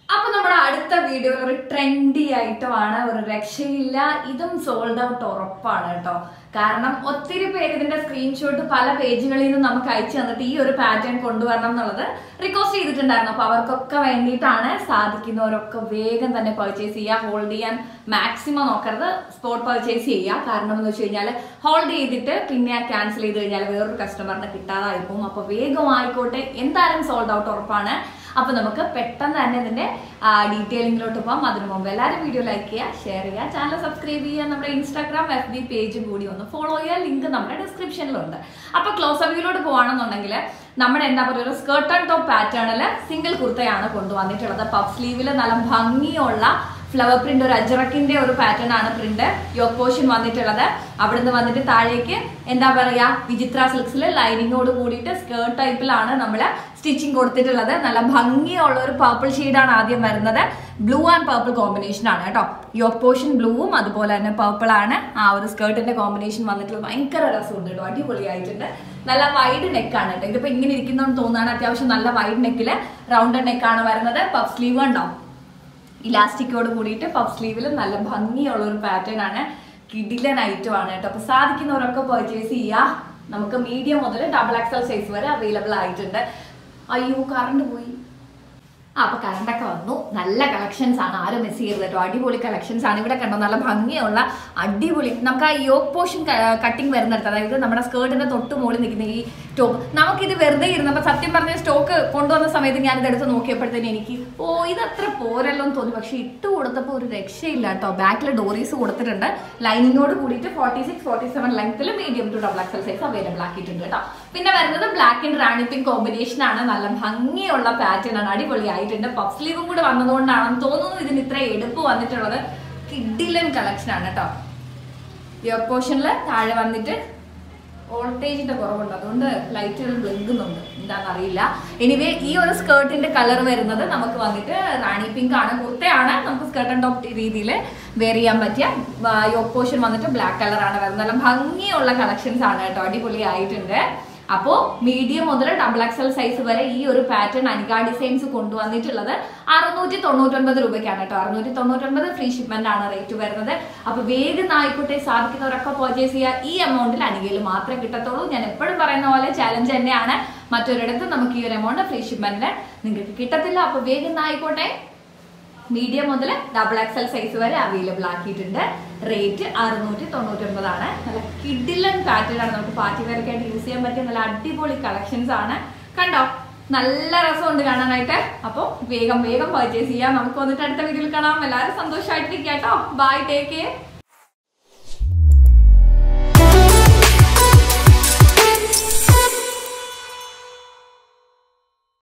അപ്പൊ നമ്മുടെ അടുത്ത വീഡിയോയിൽ ഒരു ട്രെൻഡി ഐറ്റമാണ്, ഒരു രക്ഷയില്ല, ഇതും സോൾഡ് ഔട്ട് ഉറപ്പാണ് കേട്ടോ. കാരണം ഒത്തിരി പേര് ഇതിന്റെ സ്ക്രീൻഷോട്ട് പല പേജുകളിൽ നിന്ന് നമുക്ക് അയച്ചു തന്നിട്ട് ഈ ഒരു പാറ്റേൺ കൊണ്ടുവരണം എന്നുള്ളത് റിക്വസ്റ്റ് ചെയ്തിട്ടുണ്ടായിരുന്നു. അപ്പൊ അവർക്കൊക്കെ വേണ്ടിയിട്ടാണ്. സാധിക്കുന്നവരൊക്കെ വേഗം തന്നെ പർച്ചേസ് ചെയ്യുക. ഹോൾഡ് ചെയ്യാൻ മാക്സിമം നോക്കരുത്, സ്പോട്ട് പർച്ചേസ് ചെയ്യുക. കാരണം എന്ന് വെച്ച് കഴിഞ്ഞാൽ ഹോൾഡ് ചെയ്തിട്ട് പിന്നെ ക്യാൻസൽ ചെയ്ത് കഴിഞ്ഞാൽ വേറൊരു കസ്റ്റമറിന് കിട്ടാതായി പോകും. അപ്പൊ വേഗം ആയിക്കോട്ടെ, എന്തായാലും സോൾഡ് ഔട്ട് ഉറപ്പാണ്. അപ്പൊ നമുക്ക് പെട്ടെന്ന് തന്നെ ഇതിന്റെ ഡീറ്റെയിലിംഗിലോട്ട് പോകാം. അതിനു മുമ്പ് എല്ലാവരും വീഡിയോ ലൈക്ക് ചെയ്യുക, ഷെയർ ചെയ്യുക, ചാനൽ സബ്സ്ക്രൈബ് ചെയ്യുക, നമ്മുടെ ഇൻസ്റ്റാഗ്രാം FB പേജ് കൂടി ഒന്ന് ഫോളോ ചെയ്യുക. ലിങ്ക് നമ്മുടെ ഡിസ്ക്രിപ്ഷനിലുണ്ട്. അപ്പൊ ക്ലോസ് അപ്പിലോട്ട് പോവാണെന്നുണ്ടെങ്കിൽ നമ്മുടെ എന്താ പറയുക, ഒരു സ്കേർട്ട് ആൻഡ് ടോപ്പ് പാറ്റേണിൽ സിംഗിൾ കുർത്തയാണ് കൊണ്ടുവന്നിട്ടുള്ളത്. പഫ് സ്ലീവിൽ നല്ല ഭംഗിയുള്ള ഫ്ലവർ പ്രിന്റ്, ഒരു അജറക്കിന്റെ ഒരു പാറ്റേൺ ആണ് പ്രിന്റ്. യോക്ക് പോർഷൻ വന്നിട്ടുള്ളത്. അവിടുന്ന് വന്നിട്ട് താഴേക്ക് എന്താ പറയാ, വിചിത്ര സിൽക്സിൽ ലൈനിങ്ങോട് കൂടിയിട്ട് സ്കേർട്ട് ടൈപ്പിലാണ് നമ്മള് സ്റ്റിച്ചിങ് കൊടുത്തിട്ടുള്ളത്. നല്ല ഭംഗിയുള്ള ഒരു പർപ്പിൾ ഷെയ്ഡാണ് ആദ്യം വരുന്നത്. ബ്ലൂ ആൻഡ് പർപ്പിൾ കോമ്പിനേഷൻ ആണ് കേട്ടോ. യോക്ക് പോർഷൻ ബ്ലൂവും അതുപോലെ തന്നെ പർപ്പിൾ ആണ്. ആ ഒരു സ്കേർട്ടിന്റെ കോമ്പിനേഷൻ വന്നിട്ടുള്ളത് ഭയങ്കര രസമുണ്ട് കേട്ടോ, അടിപൊളിയായിട്ടുണ്ട്. നല്ല വൈഡ് നെക്കാണ് കേട്ടോ. ഇതിപ്പോ ഇങ്ങനെ ഇരിക്കുന്നതെന്ന് തോന്നുകയാണ്. അത്യാവശ്യം നല്ല വൈഡ് നെക്കില് റൗണ്ട് നെക്കാണ് വരുന്നത്. പഫ് സ്ലീവ് ഉണ്ടാവും, ഇലാസ്റ്റിക്കോട് കൂടിയിട്ട് പഫ് സ്ലീവിൽ നല്ല ഭംഗിയുള്ള ഒരു പാറ്റേൺ ആണ്. കിടിലൻ ഐറ്റം ആണ് കേട്ടോ. അപ്പൊ സാധിക്കുന്നവരൊക്കെ പർച്ചേസ് ചെയ്യുക. നമുക്ക് മീഡിയം മുതൽ XXL സൈസ് വരെ അവൈലബിൾ ആയിട്ടുണ്ട്. അയ്യോ, കറണ്ട് പോയി. അപ്പൊ കറണ്ടൊക്കെ വന്നു. നല്ല കളക്ഷൻസ് ആണ്, ആരും മിസ് ചെയ്യരുത് കേട്ടോ. അടിപൊളി കളക്ഷൻസ് ആണ്. ഇവിടെ കണ്ടോ, നല്ല ഭംഗിയുള്ള അടിപൊളി. നമുക്ക് ആ യോക്ക് പോർഷൻ കട്ടിങ് വരുന്നിടത്ത്, അതായത് നമ്മുടെ സ്കേർട്ടിന്റെ തൊട്ട് മുകളിൽ നിൽക്കുന്ന ഈ ടോപ്പ്, നമുക്കിത് വെറുതെ ഇരുന്നപ്പോൾ സത്യം പറഞ്ഞ സ്റ്റോക്ക് കൊണ്ടുവന്ന സമയത്ത് ഞാനിത് എടുത്ത് നോക്കിയപ്പോഴത്തേന് എനിക്ക് ഇത് അത്ര പോരല്ലോ എന്ന് തോന്നി. പക്ഷെ ഇട്ട് കൊടുത്തപ്പോൾ ഒരു രക്ഷയില്ല കേട്ടോ. ബാക്കിൽ ഡോറീസ് കൊടുത്തിട്ടുണ്ട്. ലൈനിങ്ങോട് കൂടിയിട്ട് 46-47 ലെങ്ത്തിൽ medium to XXL size available ആക്കിയിട്ടുണ്ട് കേട്ടോ. പിന്നെ വരുന്നത് black and rani pink combination ആണ്. നല്ല ഭംഗിയുള്ള പാറ്റേൺ ആണ്, അടിപൊളിയായിട്ടുണ്ട്. പഫ് സ്ലീവും കൂടെ വന്നതുകൊണ്ടാണെന്ന് തോന്നുന്നു ഇതിന് ഇത്ര എടുപ്പ് വന്നിട്ടുള്ളത്. കിഡിലൻ കളക്ഷൻ ആണ് കേട്ടോ. യോക്ക് പോർഷനിൽ താഴെ വന്നിട്ട് വോൾട്ടേജിന്റെ കുറവുണ്ട്, അതുകൊണ്ട് ലൈറ്റുകൾ ബ്ലിങ്കുന്നുണ്ട്, എന്താണെന്നറിയില്ല. എനിവേ ഈ ഒരു സ്കേർട്ടിന്റെ കളർ വരുന്നത് നമുക്ക് വന്നിട്ട് റാണി പിങ്ക് ആണ്. കുർത്തയാണ്, നമുക്ക് സ്കേർട്ട് ആൻഡ് ടോപ്പ് രീതിയിൽ വെയർ ചെയ്യാൻ പറ്റിയ. യോക്ക് പോർഷൻ വന്നിട്ട് ബ്ലാക്ക് കളർ ആണ് വരുന്നത്. നല്ല ഭംഗിയുള്ള കളക്ഷൻസ് ആണ് കേട്ടോ, അടിപൊളിയായിട്ടുണ്ട്. അപ്പോൾ മീഡിയം മുതൽ XXL സൈസ് വരെ ഈ ഒരു പാറ്റേൺ അനിക ഡിസൈൻസ് കൊണ്ടുവന്നിട്ടുള്ളത് 699 രൂപയ്ക്കാണ് കേട്ടോ. 699 ഫ്രീ ഷിപ്മെന്റ് ആണ് റേറ്റ് വരുന്നത്. അപ്പൊ വേഗം ആയിക്കോട്ടെ, സാധിക്കുന്നവരൊക്കെ പർച്ചേസ് ചെയ്യുക. ഈ എമൗണ്ടിൽ അനികയിൽ മാത്രമേ കിട്ടത്തുള്ളൂ. ഞാൻ എപ്പോഴും പറയുന്ന പോലെ ചാലഞ്ച് തന്നെയാണ്. മറ്റൊരിടത്ത് നമുക്ക് ഈ ഒരു എമൗണ്ട് ഫ്രീ ഷിപ്മെന്റിൽ നിങ്ങൾക്ക് കിട്ടത്തില്ല. അപ്പൊ വേഗം ആയിക്കോട്ടെ. മീഡിയം മുതൽ XXL സൈസ് വരെ അവൈലബിൾ ആക്കിയിട്ടുണ്ട്. റേറ്റ് 699 ആണ്. നല്ല കിഡിലൻ പാറ്റേൺ ആണ്. നമുക്ക് പാർട്ടി വെയറൊക്കെ ആയിട്ട് യൂസ് ചെയ്യാൻ പറ്റിയ നല്ല അടിപൊളി കളക്ഷൻസ് ആണ്. കണ്ടോ, നല്ല രസമുണ്ട് കാണാനായിട്ട്. അപ്പോൾ വേഗം പർച്ചേസ് ചെയ്യാം. നമുക്ക് വന്നിട്ട് അടുത്ത വീഡിയോയിൽ കാണാം. എല്ലാവരും സന്തോഷമായിട്ടിരിക്കുക കേട്ടോ. Bye, take care.